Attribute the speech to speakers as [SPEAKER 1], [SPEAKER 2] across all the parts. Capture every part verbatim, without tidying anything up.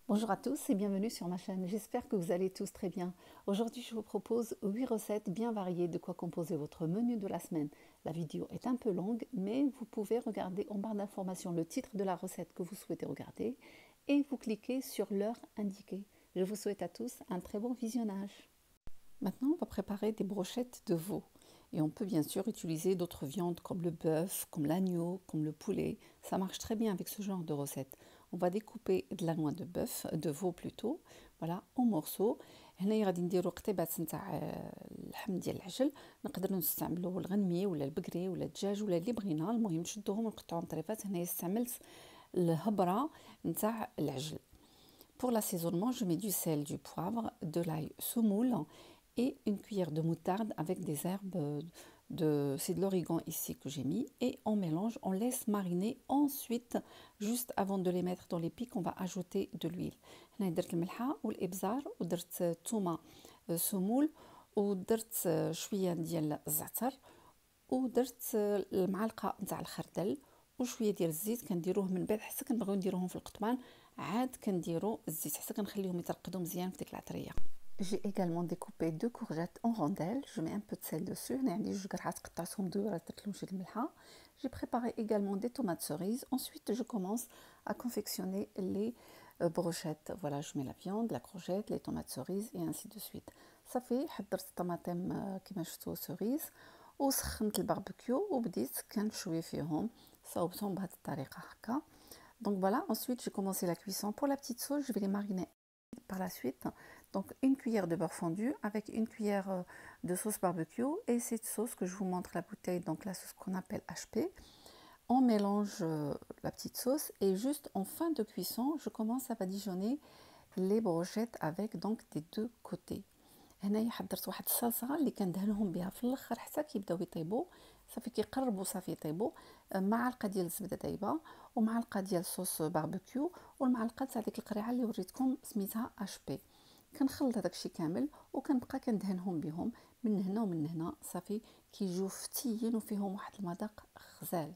[SPEAKER 1] Bonjour à tous et bienvenue sur ma chaîne, j'espère que vous allez tous très bien. Aujourd'hui je vous propose huit recettes bien variées de quoi composer votre menu de la semaine. La vidéo est un peu longue mais vous pouvez regarder en barre d'informations le titre de la recette que vous souhaitez regarder et vous cliquez sur l'heure indiquée. Je vous souhaite à tous un très bon visionnage. Maintenant on va préparer des brochettes de veau. Et on peut bien sûr utiliser d'autres viandes comme le bœuf, comme l'agneau, comme le poulet. Ça marche très bien avec ce genre de recette. On va découper de la noix de bœuf, de veau plutôt, voilà, en morceaux. هنايا غادي نديرو قطيبات نتاع اللحم ديال العجل. نقدروا نستعملوا الغنمي ولا البقري ولا الدجاج ولا اللي بغينا، المهم نشدوهم ونقطعوهم طريفات. هنايا استعملت الهبره نتاع العجل. Pour l'assaisonnement, je mets du sel, du poivre, de l'ail semoule et une cuillère de moutarde avec des herbes de, c'est de l'origan ici que j'ai mis, et on mélange, on laisse mariner. Ensuite, juste avant de les mettre dans les pics, on va ajouter de l'huile. هنا درت الملحه والابزار ودرت الثومه سمول ودرت شويه ديال الزعتر ودرت المعلقه نتاع الخردل وشويه ديال الزيت. كنديروه من بعد حتى كنبغيو نديروهم في القطبان عاد كنديرو الزيت حتى كنخليهم يترقدوا مزيان في ديك العطريه. J'ai également découpé deux courgettes en rondelles, je mets un peu de sel dessus. J'ai préparé également des tomates cerises. Ensuite, je commence à confectionner les euh, brochettes. Voilà, je mets la viande, la courgette, les tomates cerises et ainsi de suite. Ça fait حضرت الطماطم كما شفتوا cerise وسخنت الباربيكيو وبديت كنشوي فيهم صوبتهم بهذه الطريقه هكا. Donc voilà, ensuite j'ai commencé la cuisson. Pour la petite sauce, je vais les mariner par la suite. Donc une cuillère de beurre fondu avec une cuillère de sauce barbecue et cette sauce que je vous montre la bouteille, donc la sauce qu'on appelle H P. On mélange la petite sauce et juste en fin de cuisson, je commence à badigeonner les brochettes avec donc des deux côtés. هنايا حضرت واحد الصلصه اللي كندهنهم بها في الاخر حتى كيبداو يطيبوا، صافي كيقربوا صافي يطيبوا. معلقه ديال الزبده دايبه ومعلقه ديال صوص باربيكيو والمعلقه تاع ديك القريعه اللي وريتكم سميتها اش بي. كنخلط هذاك الشيء كامل وكنبقى كندهنهم بهم من هنا ومن هنا، صافي كيجيو فتيين وفيهم واحد المذاق غزال.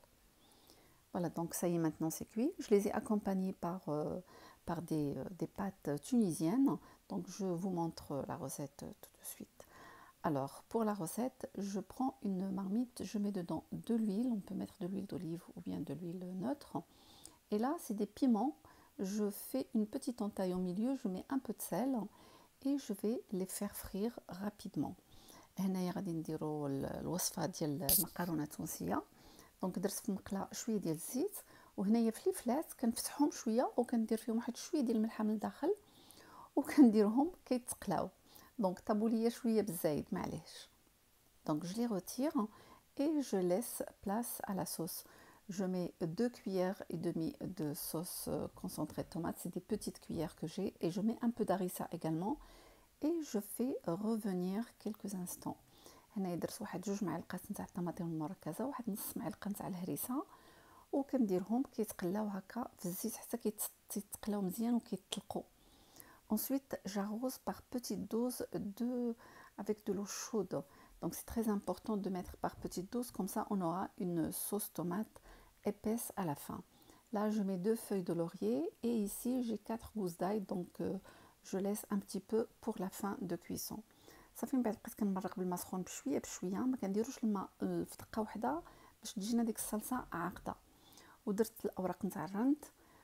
[SPEAKER 1] Voilà, donc ça y est, maintenant c'est cuit. Je les ai accompagnés par, euh, par des, euh, des pâtes tunisiennes. Donc je vous montre la recette tout de suite. Alors pour la recette, je prends une marmite, je mets dedans de l'huile. On peut mettre de l'huile d'olive ou bien de l'huile neutre. Et là, c'est des piments. Je fais une petite entaille au milieu, je mets un peu de sel et je vais les faire frire rapidement. هنايا غادي نديرو الوصفة ديال المقارونة التونسية. دونك درت في مقله شويه ديال الزيت وهنايا فليفلات كنفتحهم شويه وكندير فيهم واحد شويه ديال الملحه من الداخل وكنديرهم كيتقلاو. دونك طابوا ليا شويه بالزايد معليش. Donc je les retire et je laisse place à la sauce. Je mets deux cuillères et demie de sauce concentrée de tomate, c'est des petites cuillères que j'ai, et je mets un peu d'harissa également et je fais revenir quelques instants. هنا درت واحد جوج معالق نتاع الطماطم المركزه وواحد نص معلقه نتاع الهريسه وكنديرهم كيتقلاو هكا في الزيت حتى كيتقلاو مزيان وكيطلقوا. Ensuite j'arrose par petite dose de avec de l'eau chaude. Donc c'est très important de mettre par petite dose, comme ça on aura une sauce tomate épaisse à la fin. Là je mets deux feuilles de laurier et ici j'ai quatre gousses d'ail, donc euh, je laisse un petit peu pour la fin de cuisson. صافي من بعد بقيت كنمرق بالماء سخون بشويه بشويه، ما كنديروش الماء في دقه واحده باش تجينا ديك الصلصه عاقده. ودرت الاوراق نتاع الرند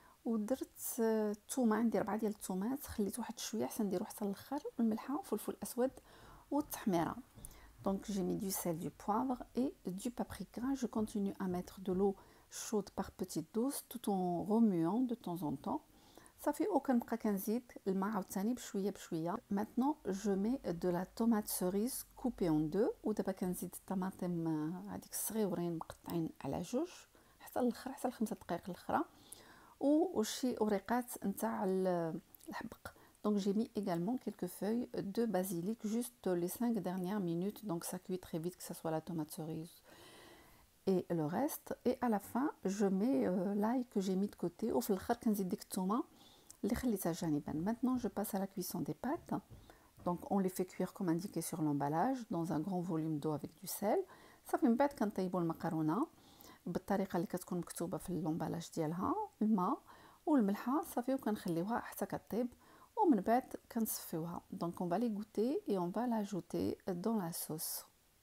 [SPEAKER 1] ودرت الثومه، عندي ربعه ديال الثومات خليت واحد شويه حتى نديرو حتى الاخر، والملحه وفلفل اسود والتحميره. Donc j'ai mis du sel, du poivre et du paprika. Je continue à mettre de l'eau chaude par petite dose tout en remuant de temps en temps. صافي وكنبقى كنزيد الماء عاوتاني بشويه بشويه. Maintenant je mets de la tomate cerise coupée en deux ودابا كنزيد الطماطم هذيك الصغيورين مقطعين على جوج حتى الاخر، حتى الخمسه دقائق الاخرى، وشي وريقات نتاع الحبق. Donc j'ai mis également quelques feuilles de basilic juste les cinq dernières minutes, donc ça cuit très vite que ce soit la tomate cerise et le reste. Et à la fin je mets euh, l'ail que j'ai mis de côté وفي الاخر كنزيد ديك الثومه اللي خليتها جانبا. Maintenant je passe à la cuisson des pâtes. Donc on les fait cuire comme indiqué sur l'emballage dans un grand volume d'eau avec du sel. صافي من بعد كنطيبوا المكرونه بالطريقه اللي كتكون مكتوبه في الامبالاج ديالها، الماء والملحه صافي وكنخليوها حتى كطيب ومن بعد كنصفيوها. دونك on va les goûter et on va l'ajouter dans la sauce.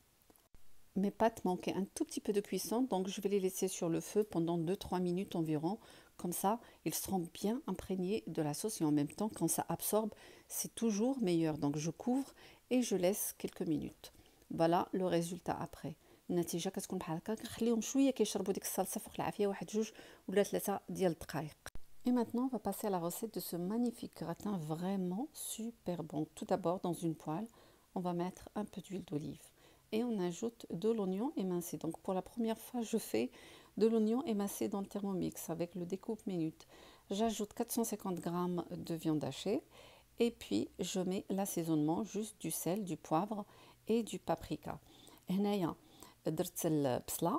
[SPEAKER 1] Mes pâtes manquaient un tout petit peu de cuisson, donc je vais les laisser sur le feu pendant deux trois minutes environ. Comme ça, ils seront bien imprégnés de la sauce et en même temps, quand ça absorbe, c'est toujours meilleur. Donc je couvre et je laisse quelques minutes. Voilà le résultat après. النتيجه كتكون بحال هكا. كنخليهم شويه كيشربوا ديك الصلصه فوق العافيه واحد جوج ولا ثلاثه ديال الدقائق. Et maintenant, on va passer à la recette de ce magnifique gratin vraiment super bon. Tout d'abord, dans une poêle, on va mettre un peu d'huile d'olive et on ajoute de l'oignon émincé. Donc pour la première fois, je fais de l'oignon émincé dans le Thermomix avec le découpe minute. J'ajoute quatre cent cinquante grammes de viande hachée et puis je mets l'assaisonnement, juste du sel, du poivre et du paprika. هنايا درت البصله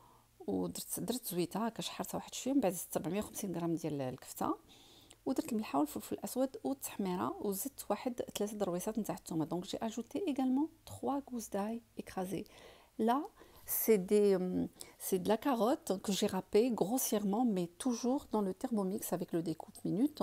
[SPEAKER 1] ودرت درت زويته هكا شحرتها واحد شويه، من بعد زدت أربعمية وخمسين غرام ديال الكفته ودرت الملحه والفلفل الاسود والتحميره وزدت واحد ثلاثه درويصات نتاع الثومه. دونك جي اجوتي également trois gousses d'ail écrasées. Là, c'est des c'est de la carotte que j'ai râpée grossièrement mais toujours dans le Thermomix avec le découpe minute.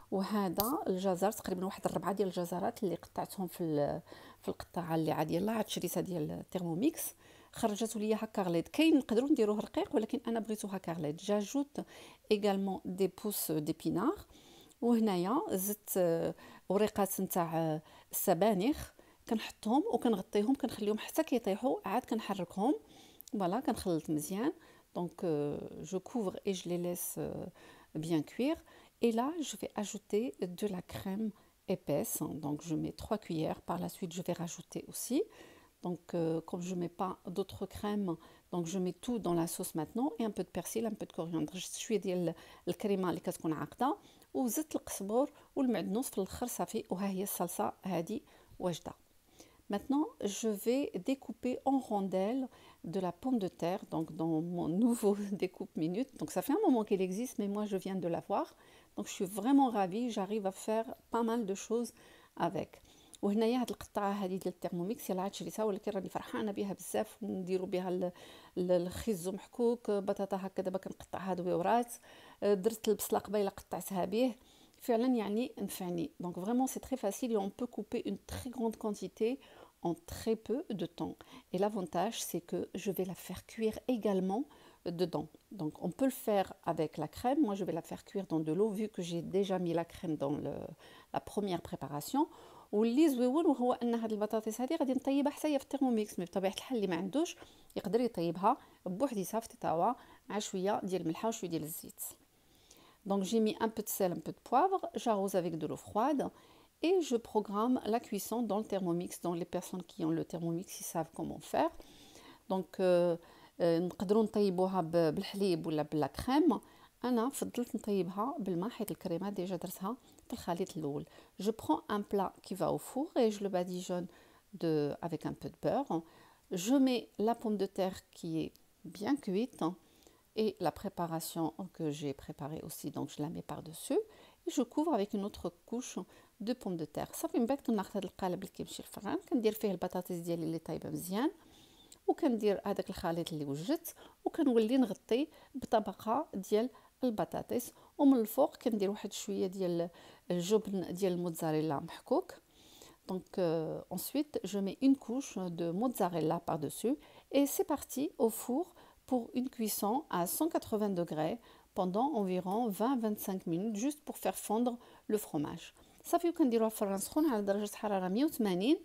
[SPEAKER 1] وهذا الجزر تقريبا واحد الربعه ديال الجزرات اللي قطعتهم في في القطاعه اللي عادي يلاه عاد شريتها ديال الترموميكس، خرجته ليا هكا غليظ. كاين نقدروا نديروه رقيق ولكن انا بغيتو هكا غليظ. جاجوت également des pousses d'épinards وهنايا زدت وريقات نتاع السبانخ كنحطهم وكنغطيهم كنخليهم حتى كيطيحوا عاد كنحركهم. فوالا كنخلط مزيان. دونك جو couvre et je les laisse bien cuire. Et là, je vais ajouter de la crème épaisse. Donc, je mets trois cuillères. Par la suite, je vais rajouter aussi. Donc, euh, comme je ne mets pas d'autres crèmes, donc je mets tout dans la sauce maintenant. Et un peu de persil, un peu de coriandre. شوية ديال الكريمة اللي كتكون عاقدة وزدت القزبور والمعدنوس في الاخر صافي وها هي الصلصة هذه واجدة. Maintenant, je vais découper en rondelles de la pomme de terre, donc dans mon nouveau découpe minute. Donc ça fait un moment qu'elle existe, mais moi je viens de l'avoir. Donc je suis vraiment ravie, j'arrive à faire pas mal de choses avec. وهنايا هاد القطعه هذه ديال الترموميكس يلاه عاد شريتها ولكن راني فرحانه بها بزاف. ونديروا بها الخيزو محكوك، بطاطا هكا دابا كنقطعها دويورات، درت البصله قبيله قطعتها به. فعلا يعني نفعني. Donc vraiment c'est très facile et on peut couper une très grande quantité en très peu de temps. Et l'avantage c'est que je vais la faire cuire également dedans. Donc on peut le faire avec la crème. Moi je vais la faire cuire dans de l'eau vu que j'ai déjà mis la crème dans le, la première préparation. واللي زويون وهو ان هاد البطاطس هذه غادي نطيبها حتى هي في الترموميكس، مي بطبيعه الحال اللي ما عندوش يقدر يطيبها بوحديتها في تيطاوا مع شويه ديال الملحه وشويه ديال الزيت. Donc j'ai mis un peu de sel, un peu de poivre, j'arrose avec de l'eau froide et je programme la cuisson dans le Thermomix. Donc les personnes qui ont le Thermomix, ils savent comment faire. Donc نقدروا نطيبوها بالحليب ولا بلا كريم. انا فضلت نطيبها بالماء حيت الكريمه ديجا درتها في الخليط الاول. Je prends un plat qui va au four et je le badigeonne de avec un peu de beurre. Je mets la pomme de terre qui est bien cuite et la préparation que j'ai préparée aussi, donc je la mets par-dessus et je couvre avec une autre couche de pommes de terre. صافي من بعد كناخذ هذا القالب اللي كيمشي للفران كندير فيه البطاطس ديالي اللي طايبه مزيان وكندير هذاك الخليط اللي وجدت وكنولي نغطي بطبقه ديال البطاطس ومن الفوق كندير واحد شويه ديال الجبن ديال الموتزاريلا محكوك. Donc euh, ensuite je mets une couche de mozzarella par-dessus et c'est parti au four pour une cuisson à cent quatre-vingts degrés pendant environ vingt à vingt-cinq minutes juste pour faire fondre le fromage. صافي وكنديروها في الفران سخون على درجه حراره مية وثمانين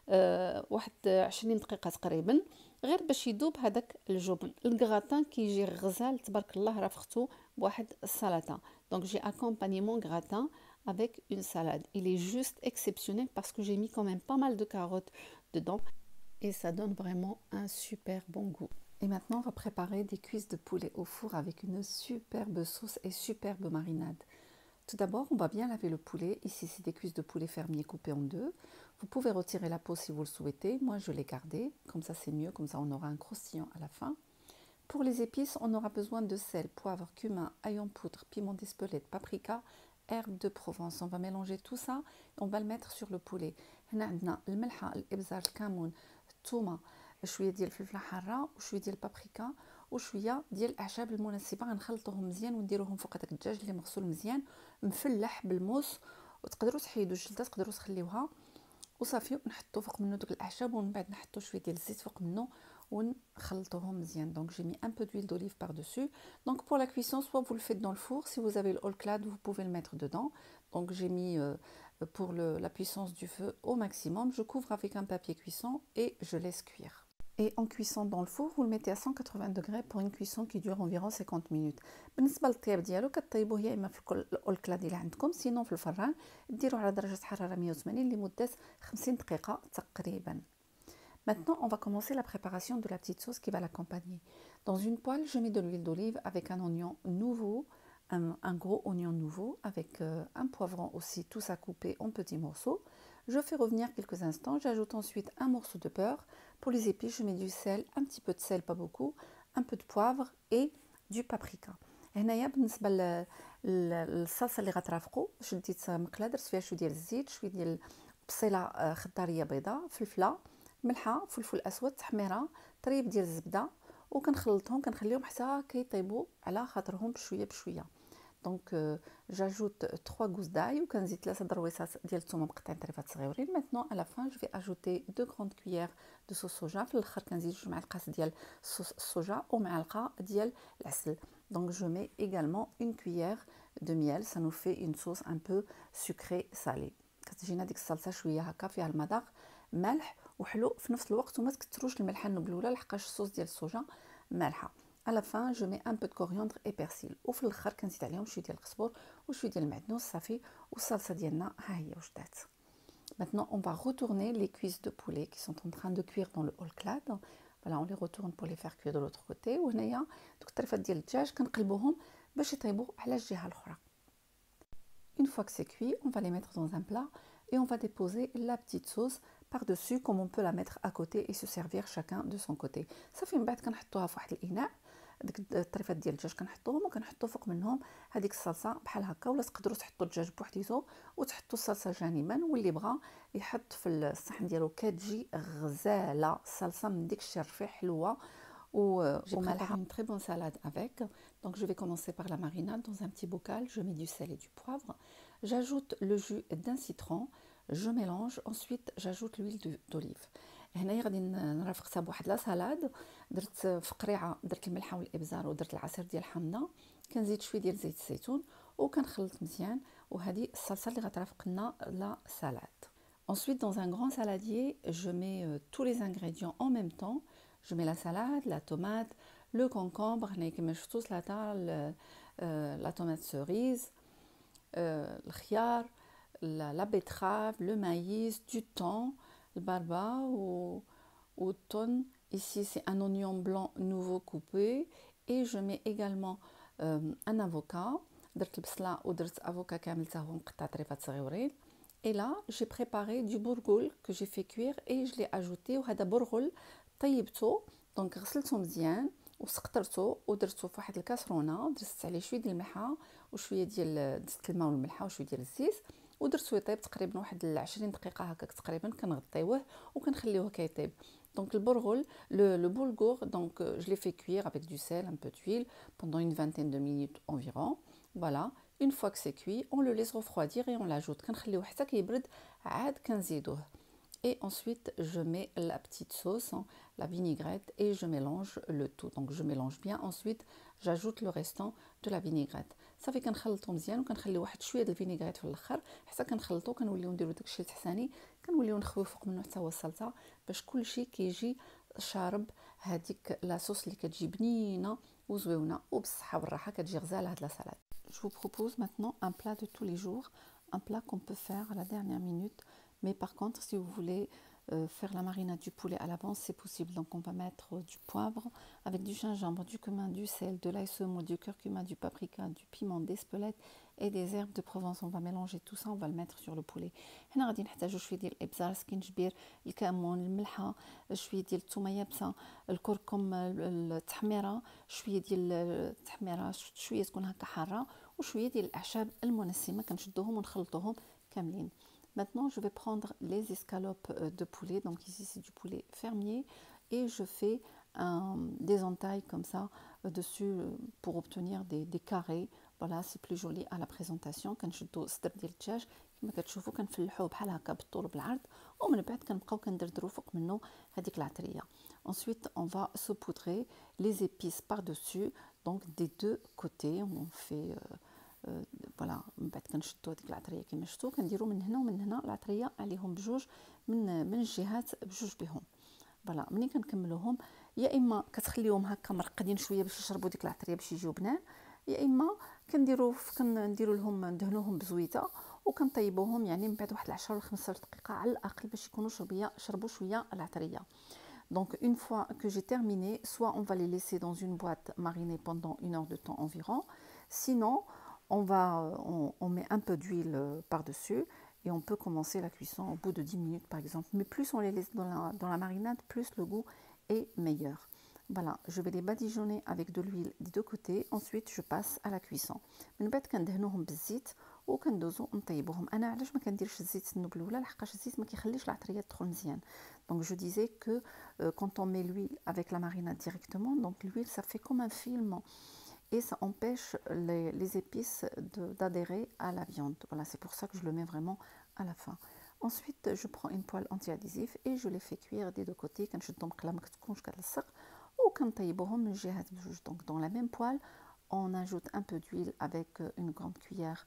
[SPEAKER 1] أه واحد عشرين دقيقه تقريبا غير باش يذوب هذاك الجبن. الكغاتان كيجي غزال تبارك الله رافقته بواحد السلطه. Donc j'ai accompagné mon gratin avec une salade. Il est juste exceptionnel parce que j'ai mis quand même pas mal de carottes dedans et ça donne vraiment un super bon goût. Et maintenant on va préparer des cuisses de poulet au four avec une superbe sauce et superbe marinade. Tout d'abord, on va bien laver le poulet. Ici, c'est des cuisses de poulet fermier coupées en deux. Vous pouvez retirer la peau si vous le souhaitez. Moi, je l'ai gardée. Comme ça, c'est mieux. Comme ça, on aura un croustillant à la fin. Pour les épices, on aura besoin de sel, poivre, cumin, ail en poudre, piment d'Espelette, paprika, herbes de Provence. On va mélanger tout ça et on va le mettre sur le poulet. هنا عندنا الملحة، الإبزار، الكمون، الثومة، شوية ديال الفلفلة حارة وشوية ديال البابريكا وشويه ديال الاعشاب المناسبه غنخلطوهم مزيان ونديروهم فوق هذاك الدجاج اللي مغسول مزيان مفلح بالموس. وتقدروا تحيدوا الجلده، تقدروا تخليوها وصافي، ونحطوا فوق منه دوك الاعشاب ومن بعد نحطوا شويه ديال الزيت فوق منه ونخلطوهم مزيان. دونك j'ai mis un peu d'huile d'olive par-dessus. Donc pour la cuisson, soit vous le faites dans le four, si vous avez le haut clad, vous pouvez le mettre dedans. Donc j'ai mis euh, pour le, la puissance du feu au maximum, je couvre avec un papier cuisson et je laisse cuire. Et en cuisson dans le four, vous le mettez à cent quatre-vingts degrés pour une cuisson qui dure environ cinquante minutes. بالنسبه للطياب ديالو كطيبوه يا اما في الاولكلاد اللي عندكم، سينو في الفران ديروه على درجه حراره مية وثمانين لمده خمسين دقيقه تقريبا. Maintenant, on va commencer la préparation de la petite sauce qui va l'accompagner. Dans une poêle, je mets de l'huile d'olive avec un oignon nouveau, un, un gros oignon nouveau, avec euh, un poivron aussi, tout ça coupé en petits morceaux. Je fais revenir quelques instants, j'ajoute ensuite un morceau de beurre. Pour les épices, je mets du sel, un petit peu de sel, pas beaucoup, un peu de poivre et du paprika. هنايا بالنسبه للصلصه اللي غترافقوا، شديت مقله درت فيها شويه ديال الزيت، شويه ديال بصيله خضاريه بيضاء، فلفله، ملحه، فلفل اسود، تحميره، طريف ديال الزبده، وكنخلطهم كنخليهم حتى كيطيبوا على خاطرهم بشويه بشويه. دونك جاجوت ثلاثة غوز داي وكنزيد ثلاثه درويصات ديال الثومه مقطعين طريفات صغيورين. ميتنون على فان جو في اجوتي دو غروند كويير دو صوص صوجا. في الاخر كنزيد جوج معالق ديال صوص الصوجا ومعلقه ديال العسل. دونك جو مي également une cuillère de miel, ça nous fait une sauce un peu sucrée salée. كتجينا ديك الصلصه شويه هكا فيها المذاق مالح وحلو في نفس الوقت، وما تكثروش الملحه النبلوله لحقاش الصوص ديال الصوجا مالحه. À la fin, je mets un peu de coriandre et persil. وفي الاخر كنزيد عليهم شويه ديال القزبر وشويه ديال المعدنوس صافي، والصلصه ديالنا ها هي واش دات. Maintenant, on va retourner les cuisses de poulet qui sont en train de cuire dans le haut clad. Voilà, on les retourne pour les faire cuire de l'autre côté. وهنايا دوك الطريفات ديال الدجاج كنقلبوهم باش يطيبوا على الجهه الاخرى. Une fois que c'est cuit, on va les mettre dans un plat et on va déposer la petite sauce par-dessus comme on peut la mettre à côté et se servir chacun de son côté. صافي من بعد كنحطوها في واحد الاناء، ديك الطريفات ديال الدجاج كنحطوهم وكنحطو فوق منهم هذيك الصلصه بحال هكا، ولا تقدروا تحطوا الدجاج بوحديتو وتحطوا الصلصه جانبا، واللي بغى يحط في الصحن ديالو كتجي غزاله صلصه من ديك الشي رفيع حلوه ومالحه. Une très bonne salade avec. Donc je vais commencer par la marinade. Dans un petit bocal, je mets du sel et du poivre. J'ajoute le jus d'un citron, je mélange. Ensuite, j'ajoute l'huile d'olive. هنايا غادي نرافقها بواحد لا سالاد. درت في قريعه درت الملحه والابزار ودرت العصير ديال الحامضه، كنزيد شويه ديال زيت الزيتون وكنخلط مزيان، وهذه الصلصه اللي غترافق لنا لا سالاد. Ensuite, dans un grand saladier, je mets euh, tous les ingrédients en même temps. Je mets la salade, la tomate, le concombre, هنايا كما شفتوا سلطه la tomate cerise, euh, الخيار، la betterave, le maïs, du thon, le barba ou, ou thon. Ici, c'est un oignon blanc nouveau coupé. Et je mets également euh, un avocat. درت البصله ودرت افوكا كامل حتى هو مقطع طريفات صغيورين. Et là, j'ai préparé du bourgoul que j'ai fait cuire et je l'ai ajouté. وهذا برغل طيبته، دونك غسلته مزيان وسقطرته ودرته في واحد الكاسرونه، درت عليه شويه ديال الملحه وشويه ديال درت الماء والملحه وشويه ديال الزيت ودرتو يطيب تقريبا واحد عشرين دقيقه هكاك تقريبا، كنغطيوه وكنخليوه كيطيب. Donc le bourgoul, le, le boulgour, donc euh, je l'ai fait cuire avec du sel, un peu d'huile pendant une vingtaine de minutes environ. Voilà, une fois que c'est cuit, on le laisse refroidir et on l'ajoute. كنخليوه حتى كيبرد عاد كنزيدوه. Et ensuite, je mets la petite sauce, hein, la vinaigrette, et je mélange le tout. Donc je mélange bien. Ensuite, j'ajoute le restant de la vinaigrette. صافي كنخلطو مزيان وكنخليو واحد شويه ديال الفينيغريت في الاخر حتى كنخلطو، كنوليو نديرو داكشي التحساني، كنوليو نخويو فوق منه حتى هو الصلصه باش كلشي كيجي شارب هذيك لاصوص اللي كتجي بنينه وزويونه وبالصحه والراحه، كتجي غزاله هاد لا سالاد. Je vous propose maintenant un plat de tous les jours, un plat qu'on peut faire à la dernière minute. Mais par contre, si vous voulez euh, faire la marinade du poulet à l'avance, c'est possible. Donc on va mettre euh, du poivre avec du gingembre, du cumin, du sel, de l'ail semoule, du curcuma, du paprika, du piment, des spelettes et des herbes de Provence. On va mélanger tout ça, on va le mettre sur le poulet. هنا غادي نحتاجو شويه ديال الابزار، سكينجبير، الكمون، الملحه، شويه ديال الثومه يابسه، الكركم، التحميره، شويه ديال التحميره شويه تكون هكا حاره، وشويه ديال الاعشاب المنسمه كنشدوهم ونخلطوهم كاملين. Maintenant, je vais prendre les escalopes de poulet. Donc ici, c'est du poulet fermier. Et je fais un, des entailles comme ça euh, dessus euh, pour obtenir des, des carrés. Voilà, c'est plus joli à la présentation. كنشدو الصدر ديال الدجاج كما كتشوفوا كنفلحوه بحال هكا بالطول وبالعرض ومن بعد كنبقاو كندردرو فوق منه هذيك العطريه. Ensuite, on va saupoudrer les épices par-dessus, donc des deux côtés. On fait euh, فوالا من بعد كنشدو هذيك العطريه كما شفتوا كنديروا من هنا ومن هنا العطريه عليهم بجوج من من الجهات بجوج بهم. فوالا ملي كنكملوهم يا اما كتخليوهم هكا مرقدين شويه باش يشربوا ديك العطريه باش يجيو بنان، يا اما كنديروا كنديروا لهم ندهنوهم بزويته وكنطيبوهم يعني من بعد واحد عشرة ولا خمسطاش دقيقه على الاقل باش يكونوا شربيه شربوا شويه العطريه. Donc une fois que j'ai terminé, soit on va les laisser dans une boîte marinée pendant une heure de temps environ, sinon on, va, on, on met un peu d'huile par-dessus et on peut commencer la cuisson au bout de dix minutes par exemple. Mais plus on les laisse dans la, dans la marinade, plus le goût est meilleur. Voilà, je vais les badigeonner avec de l'huile des deux côtés. Ensuite, je passe à la cuisson. من بعد كندهنوهم بالزيت وكندوزو نطيبوهم. انا علاش ما كنديرش الزيت النوب الاولى لحقاش الزيت ما كيخليش العطريه تدخل مزيان. Donc je disais que euh, quand on met l'huile avec la marinade directement, donc l'huile ça fait comme un film et ça empêche les, les épices d'adhérer à la viande. Voilà, c'est pour ça que je le mets vraiment à la fin. Ensuite, je prends une poêle anti-adhésif et je les fais cuire des deux côtés. كنشدهم قبل ما كتكونش كتلصق وكنطيبوهم من جهات بجوج. Donc dans la même poêle, on ajoute un peu d'huile avec une grande cuillère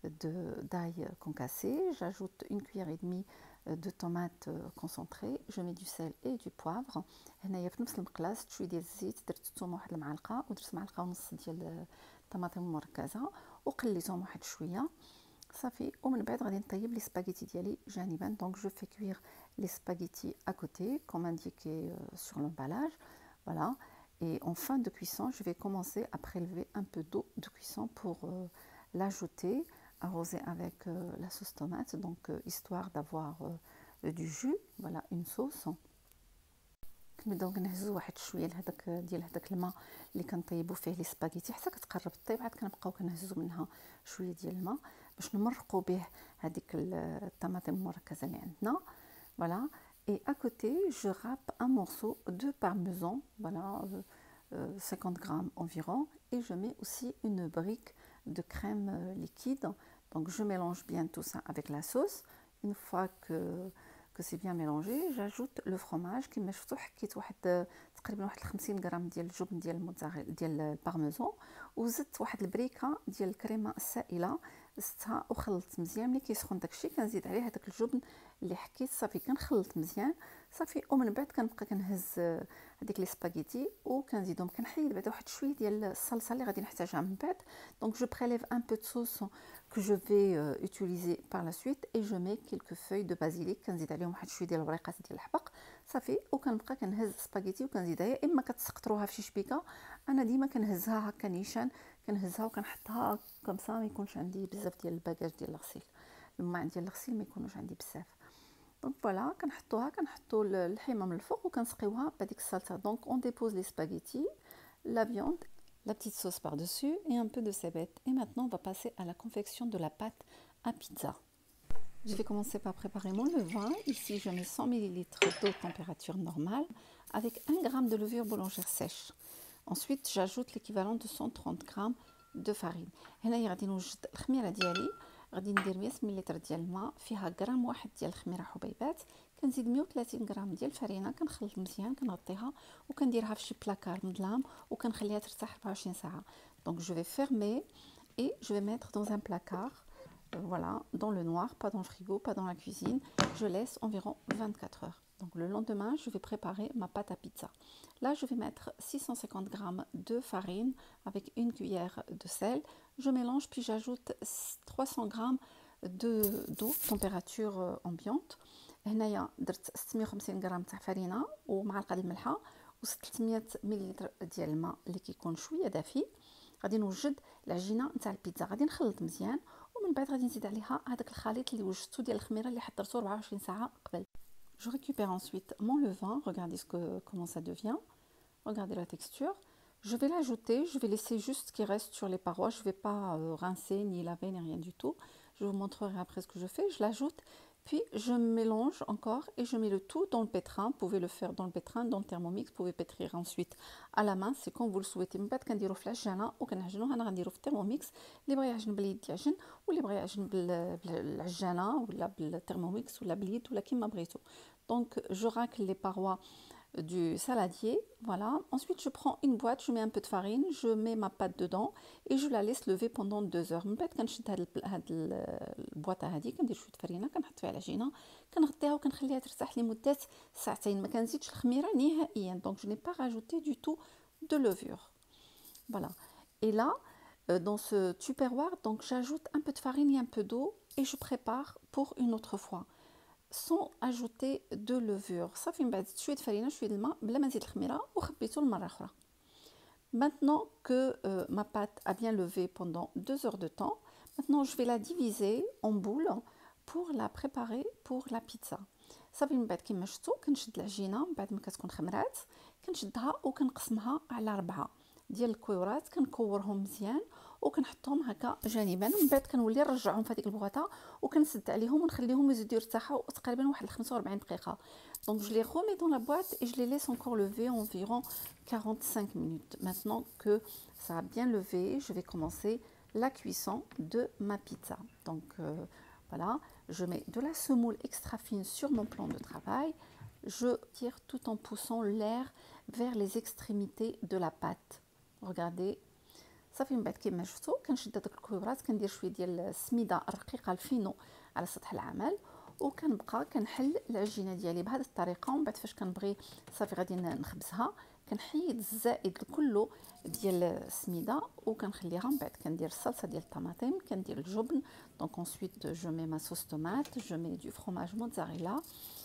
[SPEAKER 1] d'ail concassé. J'ajoute une cuillère et demie de tomates concentrées. Je mets du sel et du poivre. هنايا في نفس المقلاص شويه ديال الزيت درت الثومه واحد المعلقه ودرت معلقه ونص ديال الطماطم المركزه وقليتهم واحد شويه صافي. ومن بعد غادي نطيب لي سباغيتي ديالي جانبا. Donc je fais cuire les spaghettis à côté comme indiqué sur l'emballage. Voilà. Et en fin de cuisson, je vais commencer à prélever un peu d'eau de cuisson pour euh, l'ajouter, arroser avec euh, la sauce tomate, donc euh, histoire d'avoir euh, du jus. Voilà, une sauce. كنبداو كنهزو واحد شويه لهداك ديال هداك الماء اللي كنطيبوا فيه لي سباغيتي حتى كتقرب طيب، عاد كنبقاو كنهزو منها شويه ديال الماء باش نمرقوا به هذيك الطماطم المركزه اللي عندنا. فوالا. Et à côté, je râpe un morceau de parmesan, voilà, euh, cinquante grammes environ, et je mets aussi une brique de crème liquide. Donc je mélange bien tout ça avec la sauce. Une fois que, que c'est bien mélangé, j'ajoute le fromage qui مشفتو حكيت واحد تقريبا واحد خمسين غرام ديال الجبن ديال الموتزاريلا ديال البارميزان وزدت واحد البريكه ديال الكريمه السائله زدتها وخلطت مزيان. ملي كيسخن داكشي كنزيد عليه هذاك الجبن اللي حكيت صافي كنخلط مزيان صافي. ومن بعد كنبقى كنهز هذيك لي سباغيتي وكنزيدهم كنحيد بعدا واحد شويه ديال الصلصه اللي غادي نحتاجها من بعد. دونك جو بريليف ان بو دو صوص que je vais euh, utiliser par la suite et je mets quelques feuilles de basilic كنزيد عليهم واحد شويه ديال الوريقات ديال الحبق صافي. وكنبقى كنهز سباغيتي وكنزيدها يا اما كتسقطروها في شي شبيكه، انا ديما كنهزها هكا نيشان كنهزها وكنحطها كمسا ما يكونش عندي بزاف ديال الباكاج ديال الغسيل الماء ديال الغسيل ما يكونوش عندي بزاف. دونك فوالا كنحطوها كنحطوا الحمام من الفوق وكنسقيوها بهذيك الصلصه. دونك اون ديبوز لي سباغيتي la viande, la petite sauce par-dessus et un peu de cébette. Et maintenant, on va passer à la confection de la pâte à pizza. Je vais commencer par préparer mon levain. Ici, je mets cent millilitres d'eau température normale avec un gramme de levure boulangère sèche. Ensuite, j'ajoute l'équivalent de cent trente grammes de farine. هنا غادي نوجد الخميره ديالي، غادي ندير مية مليلتر ديال الماء فيها غرام واحد ديال الخميره حبيبات، كنزيد مية وثلاثين غرام ديال الفرينه كنخلط مزيان كنغطيها وكنديرها في شي بلاكار مظلام وكنخليها ترتاح أربعة وعشرين ساعه. Donc je vais fermer et je vais mettre dans un placard, euh, voilà, dans le noir, pas dans le frigo, pas dans la cuisine. Je laisse environ vingt-quatre heures. Donc le lendemain, je vais préparer ma pâte à pizza. Là, je vais mettre six cent cinquante grammes de farine avec une cuillère de sel. Je mélange puis j'ajoute trois cents grammes d'eau température ambiante. هنايا درت ستمية وخمسين غرام تاع فرينه ومعلقه ديال الملحه وستمية مليلتر ديال الماء اللي كيكون شويه دافي. غادي نوجد العجينه نتاع البيتزا، غادي نخلط مزيان ومن بعد غادي نزيد عليها هذاك الخليط اللي وجدته ديال الخميره اللي حضرته أربعة وعشرين ساعه قبل. Je récupère ensuite mon levain, regardez ce que, comment ça devient, regardez la texture. Je vais l'ajouter, je vais laisser juste ce qui reste sur les parois, je ne vais pas euh, rincer, ni laver, ni rien du tout. Je vous montrerai après ce que je fais. Je l'ajoute Puis je mélange encore et je mets le tout dans le pétrin. Vous pouvez le faire dans le pétrin, dans le Thermomix, vous pouvez pétrir ensuite à la main, c'est comme vous le souhaitez. من بعد كنديرو في العجانه وكنعجنوه. انا غنديرو في الترموميكس، اللي بغى يعجن باليد يعجن، واللي بغى يعجن بالعجانه ولا بالترموميكس ولا باليد ولا كيما بغيتو. دونك جو راكل لي باروا du saladier, voilà. Ensuite, je prends une boîte, je mets un peu de farine, je mets ma pâte dedans et je la laisse lever pendant deux heures. من بعد كنشد هاد هاد البواطه هادي، كندير شويه فرينه، كنحط فيها العجينه، كنغطيها وكنخليها ترتاح لمده ساعتين. ما كنزيدش الخميره نهائيا. دونك je n'ai pas rajouté du tout de levure. Voilà. Et là, euh, dans ce tupperware, donc j'ajoute un peu de farine et un peu d'eau et je prépare pour une autre fois. Sans ajouter de levure. صافي من بعد شويه فرينه شويه الماء بلا ما نزيد الخميره وخبيته لمره اخرى. Maintenant que euh, ma pâte a bien levé pendant deux heures de temps, maintenant je vais la diviser en boules pour la préparer pour la pizza. صافي من بعد كيما شفتوا كنشد العجينه من بعد ما كتكون خمرات، كنشدها وكنقسمها على ربعه ديال الكويورات، كنكورهم مزيان وكنحطهم هكا جانبا. من بعد كنولي نرجعهم في هذيك البواطه وكنسد عليهم ونخليهم يزيدوا يرتاحوا تقريبا واحد خمسة وأربعين دقيقه. Donc je les remets dans la boîte et je les laisse encore lever environ quarante-cinq minutes. Maintenant que ça a bien levé, je vais commencer la cuisson de ma pizza. Donc euh, voilà, je mets de la semoule extra fine sur mon plan de travail. Je tire tout en poussant l'air vers les extrémités de la pâte. Regardez. صافي من بعد كيما شفتوا كنشد هذوك الكويورات، كندير شويه ديال السميده الرقيقه الفينو على سطح العمل وكنبقى كنحل العجينه ديالي بهذه الطريقه. ومن بعد فاش كنبغي صافي غادي نخبزها كنحيد الزائد كله ديال السميده وكنخليها. من بعد كندير الصلصه ديال الطماطم، كندير الجبن. دونك ensuite je mets ma sauce tomate, je mets du fromage mozzarella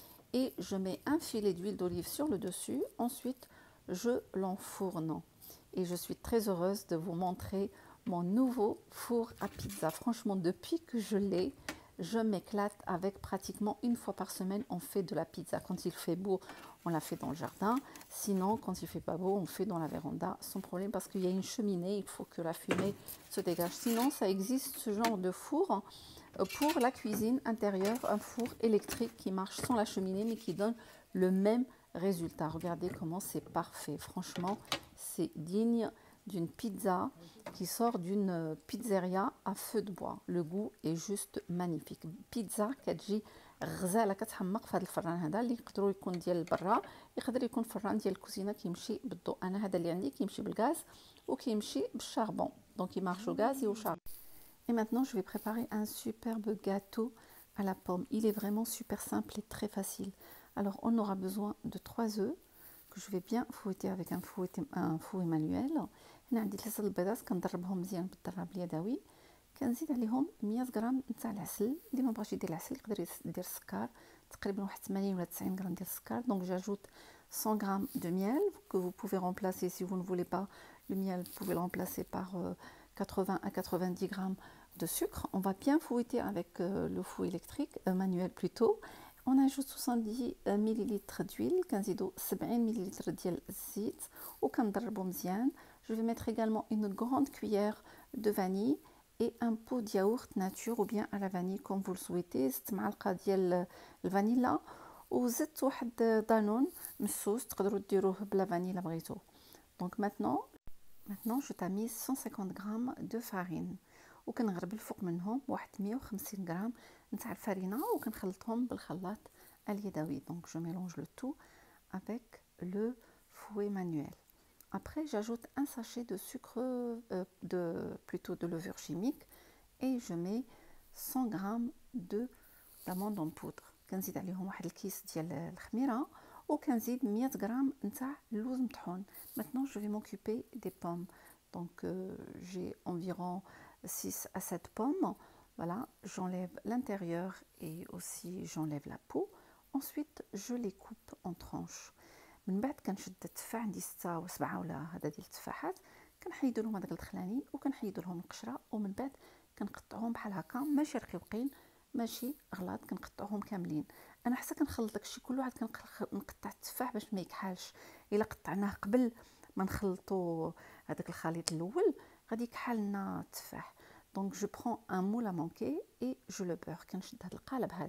[SPEAKER 1] et je mets un filet d'huile d'olive sur le dessus. Ensuite je l'enfourne. Et je suis très heureuse de vous montrer mon nouveau four à pizza. Franchement, depuis que je l'ai, je m'éclate avec. Pratiquement une fois par semaine, on fait de la pizza. Quand il fait beau, on la fait dans le jardin. Sinon, quand il fait pas beau, on fait dans la véranda sans problème parce qu'il y a une cheminée, il faut que la fumée se dégage. Sinon, ça existe ce genre de four pour la cuisine intérieure, un four électrique qui marche sans la cheminée mais qui donne le même résultat. Regardez comment c'est parfait. Franchement, c'est digne d'une pizza qui sort d'une pizzeria à feu de bois. Le goût est juste magnifique. Pizza كتجي غزاله كتحمق في هذا الفران هذا اللي يقدروا يكون ديال برا، يقدر يكون فران ديال الكوزينه كيمشي بالضوء. انا هذا اللي عندي كيمشي بالغاز وكيمشي بالشاربون، دونك يمارش au gaz et au charbon. Et maintenant je vais préparer un superbe gâteau à la pomme. Il est vraiment super simple et très facile. Alors on aura besoin de trois œufs que je vais bien fouetter avec un fouet, un fouet manuel. هنا عندي ثلاثه البيضات كنضربهم مزيان بالضراب اليدوي. كنزيد عليهم مية غرام نتاع العسل، اللي ما بغاش يدير العسل يقدر يدير السكر، تقريبا واحد ثمانين ولا تسعين غرام ديال السكر. Donc j'ajoute cent grammes de miel que vous pouvez remplacer si vous ne voulez pas le miel, vous pouvez le remplacer par quatre-vingts à quatre-vingt-dix grammes de sucre. On va bien fouetter avec le fouet électrique, euh, manuel plutôt. On ajoute soixante-dix millilitres d'huile, كنزيدو سبعين millilitres ديال الزيت وكنضربو مزيان. Je vais mettre également une grande cuillère de vanille et un pot de yaourt nature ou bien à la vanille comme vous le souhaitez. زدت معلقه ديال الفانيلا وزدت واحد دانون مسوس، تقدروا ديروه بلا فانيلا بغيتو. Donc maintenant maintenant je tamise cent cinquante grammes de farine وكنغربل فوق منهم واحد مية وخمسين غرام نتاع الفرينه وكنخلطهم بالخلاط اليدوي. Donc je mélange le tout avec le fouet manuel. Après j'ajoute un sachet de sucre euh, de plutôt de levure chimique et je mets cent grammes de d'amandes en poudre. كنزيد عليهم واحد الكيس ديال الخميره وكنزيد مية غرام نتاع اللوز مطحون. Maintenant je vais m'occuper des pommes. Donc euh, j'ai environ six à sept pommes. Voilà, j'enlève l'intérieur et aussi j'enlève la peau. Ensuite je les coupe en tranches. من بعد كنشد التفاح، عندي ستة وسبعة ولا هذا ديال التفاحات، كنحيد لهم هذاك الدخلاني وكنحيد لهم القشره ومن بعد كنقطعهم بحال هكا، ماشي رقيقين ماشي غلاط، كنقطعهم كاملين. انا حتى كنخلط داكشي كل واحد كنقطع التفاح باش ما يكحالش. الا قطعناه قبل ما نخلطوا هذاك الخليط الاول غادي يكحل لنا التفاح. دونك جو برون ان مول ا مونكي اي جو لو بور. كنشد هذا القالب هذا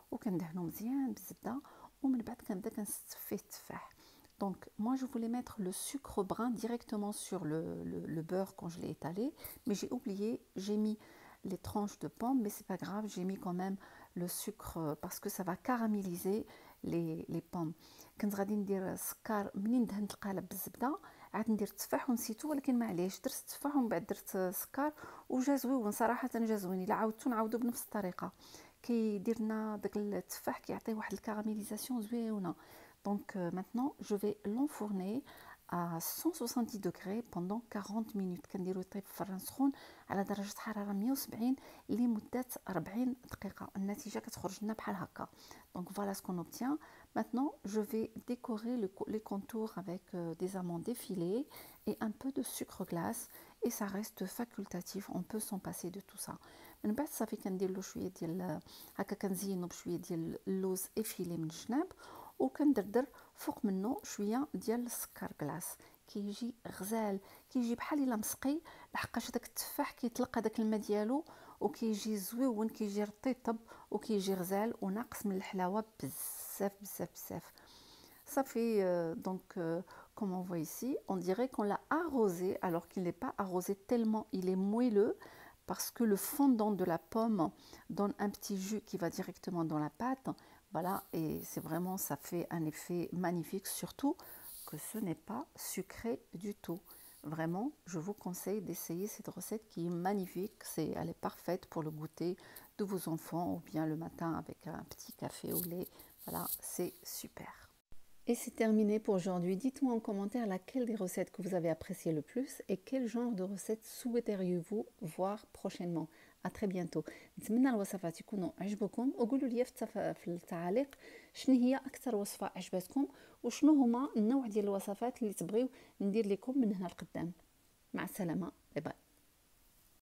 [SPEAKER 1] وكندهنو مزيان بالزبده، ومن بعد كنبدا كنستف فيه التفاح. Donc moi je voulais mettre le sucre brun directement sur le, le, le beurre quand je l'ai étalé, mais j'ai oublié, j'ai mis les tranches de pommes, mais c'est pas grave, j'ai mis quand même le sucre parce que ça va caraméliser les, les pommes. كنت غادي ندير السكر منين دهنت القالب بالزبده، عاد ندير التفاح ونسيتو، ولكن معليش درت التفاح ومن بعد درت السكر وجا زويون صراحه، جا زوين. الا عاودتو نعاودو بنفس الطريقه كيدير لنا داك التفاح كيعطي واحد الكاراميليزاسيون زويونه. Donc euh, maintenant je vais l'enfourner à cent soixante-dix degrés pendant quarante minutes. كنديرو يطيب في الفران سخون على درجه حراره مية وسبعين لمده أربعين دقيقه. النتيجه كتخرج لنا بحال هكا. Donc voilà ce qu'on obtient. Maintenant je vais décorer le, les contours avec euh, des amandes effilées et un peu de sucre glace, et ça reste facultatif, on peut s'en passer de tout ça. من بعد صافي كندير له شويه ديال هكا، كنزينو بشويه ديال اللوز افيلي من الجناب، وكندردر فوق منه شويه ديال السكر كلاص. كيجي غزال، كيجي بحال الا مسقي، لحقاش داك التفاح كيطلق هذاك الماء ديالو وكيجي زويون، كيجي رطيطب وكيجي غزال وناقص من الحلاوه بزاف بزاف بزاف. صافي. دونك comme on voit ici, on dirait qu'on l'a arrosé alors qu'il n'est pas arrosé tellement il est moelleux, parce que le fondant de la pomme donne un petit jus qui va directement dans la pâte. Voilà, et c'est vraiment, ça fait un effet magnifique, surtout que ce n'est pas sucré du tout. Vraiment, je vous conseille d'essayer cette recette qui est magnifique. C'est, elle est parfaite pour le goûter de vos enfants ou bien le matin avec un petit café au lait. Voilà, c'est super. Et c'est terminé pour aujourd'hui. Dites-moi en commentaire laquelle des recettes que vous avez apprécié le plus et quel genre de recettes souhaiteriez-vous voir prochainement. À très bientôt. نتمنى الوصفات يكونوا عجبكم، وقولوا لي في التعاليق شنو هي اكثر وصفه عجبتكم، وشنو هما النوع ديال الوصفات اللي تبغيو ندير لكم من هنا لقدام. مع السلامه، باي باي.